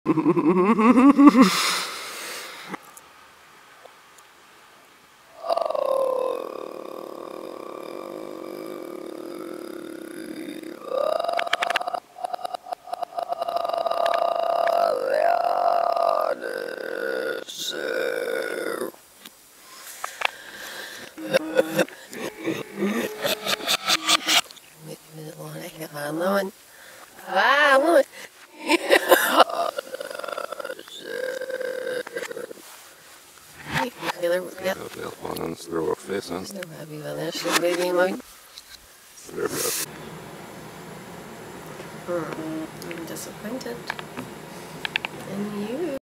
Lawan. Lawan. Ja, wel gewoon een stroop vis aan. I'm disappointed in you.